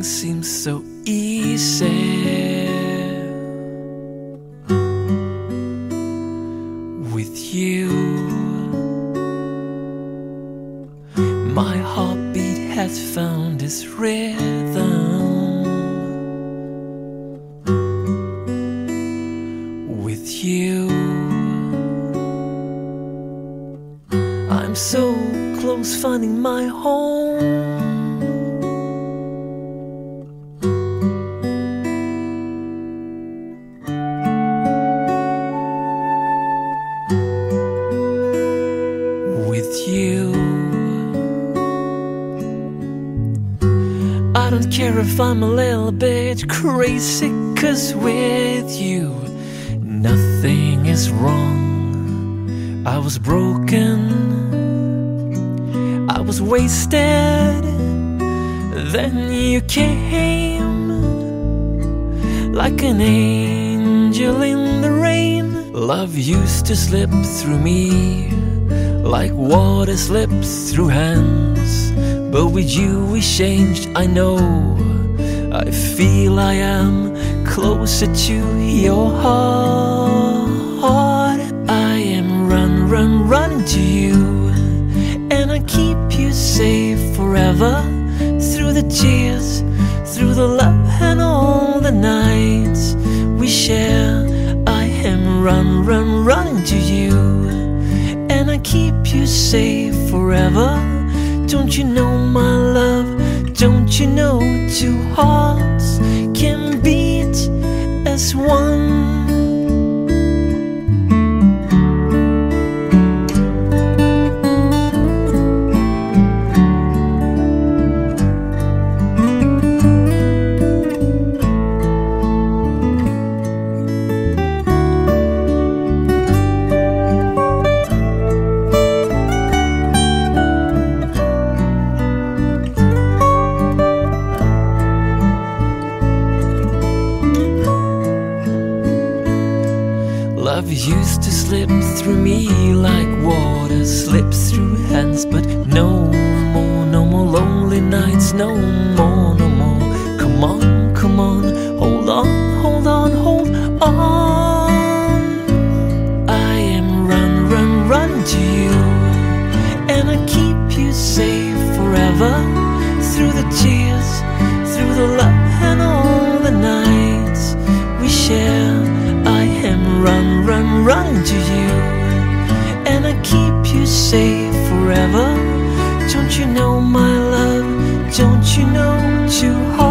everything seems so easy with you. My heartbeat has found its rhythm with you. I'm so close finding my home. With you, I don't care if I'm a little bit crazy, 'cause with you nothing is wrong. I was broken, I was wasted, then you came like an angel in the rain. Love used to slip through me like water slips through hands, but with you we changed, I know. I feel I am closer to your heart. I am running to you, and I keep you safe forever. Through the tears, through the love and all the nights we share, I am running to you, and I keep you safe forever. Don't you know, my love, don't you know, two hearts can beat as one. Love used to slip through me like water slips through hands, but no more lonely nights, no more. Come on, hold on. I am running to you, and I keep you safe forever. Through the tears, through the love and all the nights we share, I am running to you, and I keep you safe forever. Don't you know, my love, don't you know, two hearts